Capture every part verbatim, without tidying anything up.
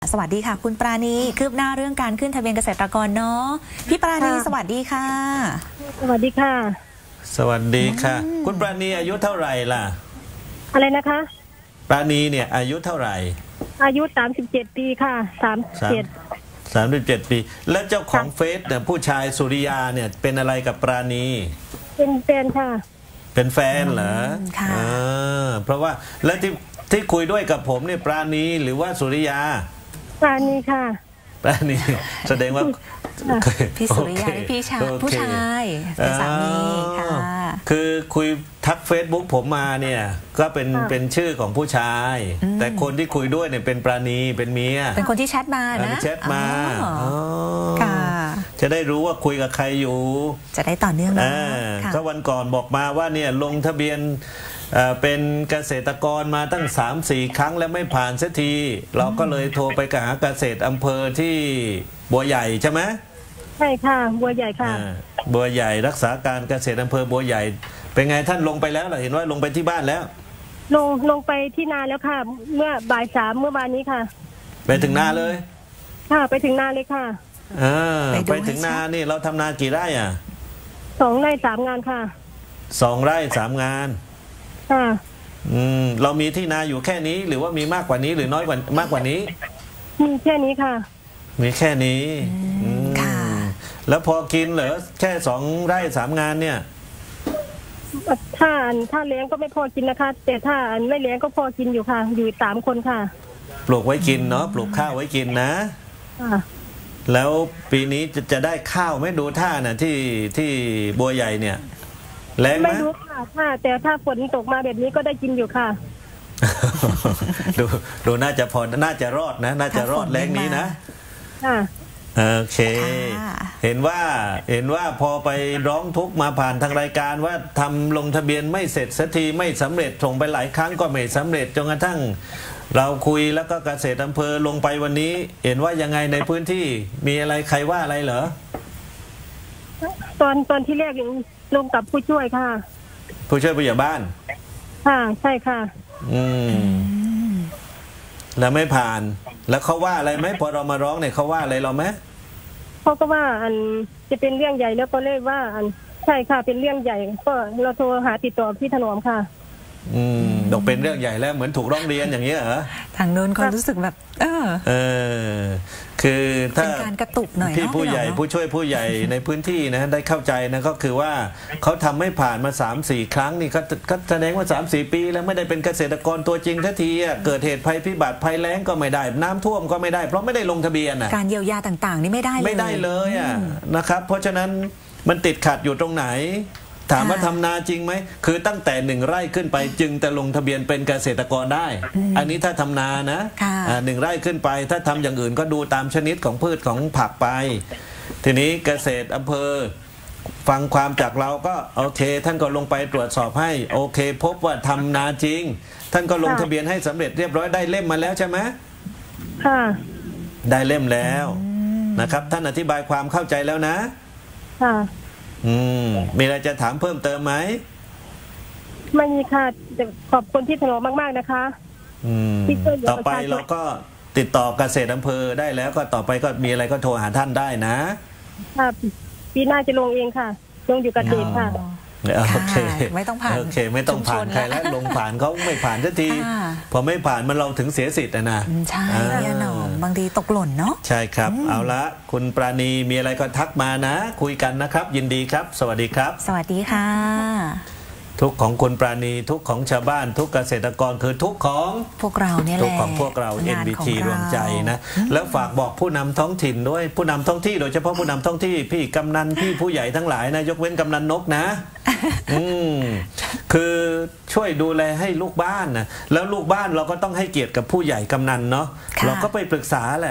สวัสดีค่ะคุณปราณีคืบหน้าเรื่องการขึ้นทะเบียนเกษตรกรเนาะพี่ปราณีสวัสดีค่ะสวัสดีค่ะสวัสดีค่ะคุณปราณีอายุเท่าไหร่ล่ะอะไรนะคะปราณีเนี่ยอายุเท่าไหร่อายุสามสิบเจ็ดปีค่ะสามสิบเจ็ดสามสิบเจ็ดปีแล้วเจ้าของเฟซเนี่ยผู้ชายสุริยาเนี่ยเป็นอะไรกับปราณีเป็นแฟนค่ะเป็นแฟนเหรอค่ะเพราะว่าแล้วที่ที่คุยด้วยกับผมเนี่ยปราณีหรือว่าสุริยาปราณีค่ะปราณีแสดงว่าพี่สุริยาพี่ชายผู้ชายเป็นสามีค่ะคือคุยทักเฟซบุ๊กผมมาเนี่ยก็เป็นเป็นชื่อของผู้ชายแต่คนที่คุยด้วยเนี่ยเป็นปราณีเป็นเมียเป็นคนที่แชทมานะแชทมาค่ะจะได้รู้ว่าคุยกับใครอยู่จะได้ต่อเนื่องนะก็วันก่อนบอกมาว่าเนี่ยลงทะเบียนเป็นเกษตรกรมาตั้ง สามสี่ ครั้งแล้วไม่ผ่านสักทีเราก็เลยโทรไปหาเกษตรอำเภอที่บัวใหญ่ใช่ไหมใช่ค่ะบัวใหญ่ค่ะบัวใหญ่รักษาการเกษตรอำเภอบัวใหญ่เป็นไงท่านลงไปแล้วเหรอเห็นว่าลงไปที่บ้านแล้วลงลงไปที่นาแล้วค่ะเมื่อบ่ายสามเมื่อวานนี้ค่ะไปถึงนาเลยค่ะไปถึงนาเลยค่ะอ่าไปถึงนานี่เราทำนากี่ไร่อ่ะสองไร่สามงานค่ะสองไร่สามงานค่ะอืมเรามีที่นาอยู่แค่นี้หรือว่ามีมากกว่านี้หรือน้อยกว่ามากกว่านี้มีแค่นี้ค่ะมีแค่นี้ค่ะแล้วพอกินเหรอแค่สองไร่สามงานเนี่ยถ้าถ้าเลี้ยงก็ไม่พอกินนะคะแต่ถ้าไม่เลี้ยงก็พอกินอยู่ค่ะอยู่สามคนค่ะปลูกไว้กินเนาะปลูกข้าวไว้กินนะแล้วปีนี้จะจะได้ข้าวไม่ดูท่าน่ะที่ที่บัวใหญ่เนี่ยแรงไหมไม่รู้ค่ะถ้าแต่ถ้าฝนตกมาแบบนี้ก็ได้กินอยู่ค่ะดูดูน่าจะพอน่าจะรอดนะน่าจะรอดแรงนี้นะค่ะโอเคเห็นว่าเห็นว่าพอไปร้องทุกข์มาผ่านทางรายการว่าทำลงทะเบียนไม่เสร็จสักทีไม่สำเร็จส่งไปหลายครั้งก็ไม่สำเร็จจนกระทั่งเราคุยแล้วก็เกษตรอำเภอลงไปวันนี้เห็นว่ายังไงในพื้นที่มีอะไรใครว่าอะไรเหรอตอนตอนที่แรกลงกับผู้ช่วยค่ะผู้ช่วยผู้ใหญ่บ้านค่ะใช่ค่ะอืมแล้วไม่ผ่านแล้วเขาว่าอะไรไหมพอเรามาร้องเนี่ยเขาว่าอะไรเราไหมเขาก็ว่าอันจะเป็นเรื่องใหญ่แล้วก็เลยว่าอันใช่ค่ะเป็นเรื่องใหญ่ก็เราโทรหาติดต่อพี่ถนอมค่ะอืมดอกเป็นเรื่องใหญ่แล้วเหมือนถูกร้องเรียนอย่างเงี้ยเหรอทางโน้นเขารู้สึกแบบเออเออคือถ้าการกระตุกหน่อยพี่ผู้ใหญ่ผู้ช่วยผู้ใหญ่ในพื้นที่นะได้เข้าใจนะก็คือว่าเขาทำไม่ผ่านมา สามสี่ ครั้งนี่ก็ก็แสดงว่า สามสี่ ปีแล้วไม่ได้เป็นเกษตรกรตัวจริงทันทีอ่ะเกิดเหตุภัยพิบัติภัยแล้งก็ไม่ได้น้ำท่วมก็ไม่ได้เพราะไม่ได้ลงทะเบียนอ่ะการเยียวยาต่างๆนี่ไม่ได้เลยไม่ได้เลยอ่ะนะครับเพราะฉะนั้นมันติดขัดอยู่ตรงไหนถามว่าทำนาจริงไหมคือตั้งแต่หนึ่งไร่ขึ้นไปจึงจะลงทะเบียนเป็นเกษตรกรได้อันนี้ถ้าทำนานะหนึ่งไร่ขึ้นไปถ้าทำอย่างอื่นก็ดูตามชนิดของพืชของผักไปทีนี้เกษตรอำเภอฟังความจากเราก็โอเคท่านก็ลงไปตรวจสอบให้โอเคพบว่าทำนาจริงท่านก็ลงทะเบียนให้สำเร็จเรียบร้อยได้เล่มมาแล้วใช่ไหมค่ะได้เล่มแล้วนะครับท่านอธิบายความเข้าใจแล้วนะค่ะอืมมีอะไรจะถามเพิ่มเติมไหมไม่มีค่ะขอบคุณที่ถนอมมากๆนะคะอืมต่อไปเราก็ติดต่อเกษตรอำเภอได้แล้วก็ต่อไปก็มีอะไรก็โทรหาท่านได้นะค่ะปีหน้าจะลงเองค่ะลงอยู่กับเด็กค่ะโอเคไม่ต้องผ่านโอเคไม่ต้องผ่านใครแล้วลงผ่านเขาไม่ผ่านสักทีพอไม่ผ่านมันเราถึงเสียสิทธิ์นะใช่แน่นอนบางทีตกหล่นเนาะใช่ครับเอาละคุณปราณีมีอะไรก็ทักมานะคุยกันนะครับยินดีครับสวัสดีครับสวัสดีค่ะทุกของคุณปราณีทุกของชาวบ้านทุกเกษตรกรคือทุกของพวกเราเนี่ยแหละทุกของพวกเรา เอ็น บี ที รวมใจนะแล้วฝากบอกผู้นำท้องถิ่นด้วยผู้นำท้องที่โดยเฉพาะผู้นำท้องที่พี่กำนันพี่ผู้ใหญ่ทั้งหลายนะยกเว้นกำนันนกนะอืมคือช่วยดูแลให้ลูกบ้านนะแล้วลูกบ้านเราก็ต้องให้เกียรติกับผู้ใหญ่กำนันเนาะเราก็ไปปรึกษาแหละ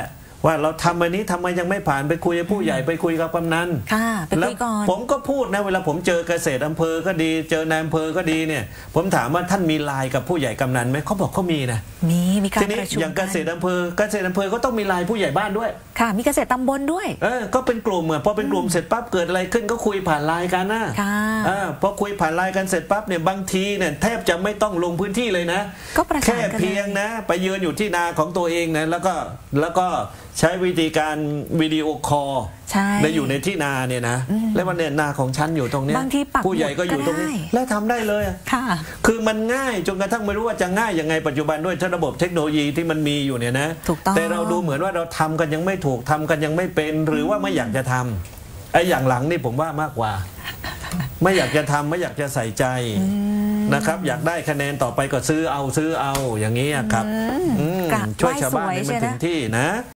ว่าเราทำอันนี้ทำไมยังไม่ผ่านไปคุยกับผู้ใหญ่ไปคุยกับกำนันค่ะไปแล้คุวยก่อนผมก็พูดนะเวลาผมเจอเกษตรอำเภอก็ดีเจอนายอำเภอก็ดีเนี่ยผมถามว่าท่านมีไลน์กับผู้ใหญ่กำนันไหมเขาบอกเขามีนะมีมีการทีนี้ประชุมอย่างเกษตรกันอำเภอเกษตรอำเภอก็ต้องมีไลน์ผู้ใหญ่บ้านด้วยค่ะ มีเกษตรตำบลด้วยเออก็เป็นกลุ่มอ่ะพอเป็นกลุ่มเสร็จปั๊บเกิดอะไรขึ้นก็คุยผ่านไลน์กันนะค่ะเออพอคุยผ่านไลน์กันเสร็จปั๊บเนี่ยบางทีเนี่ยแทบจะไม่ต้องลงพื้นที่เลยนะก็ประสานแค่กันเลยเพียงนะไปยืนอยู่ที่นาของตัวเองนะแล้วก็แล้วก็ใช้วิธีการวิดีโอคอลใช่ได้อยู่ในที่นาเนี่ยนะแล้ววันเนี่ยนาของฉันอยู่ตรงเนี้ยบางทีปักผู้ใหญ่ก็อยู่ตรงนี้หมุดก็ได้แล้วทำได้เลยอะค่ะคือมันง่ายจนกระทั่งไม่รู้ว่าจะง่ายยังไงปัจจุบันด้วยระบบเทคโนโลยีที่มันมีอยู่เนี่ยนะถูกต้องแต่เราดูเหมือนว่าเราทำกันยังไม่ถูกทำกันยังไม่เป็นหรือว่าไม่อยากจะทำไอ้อย่างหลังนี่ผมว่ามากกว่า ไม่อยากจะทำไม่อยากจะใส่ใจนะครับ อยากได้คะแนนต่อไปก็ซื้อเอาซื้อเอาอย่างนี้อะครับอืมกราบช่วยไหว้ชาวบ้านสวยให้มันเชียวถึนะงที่นะ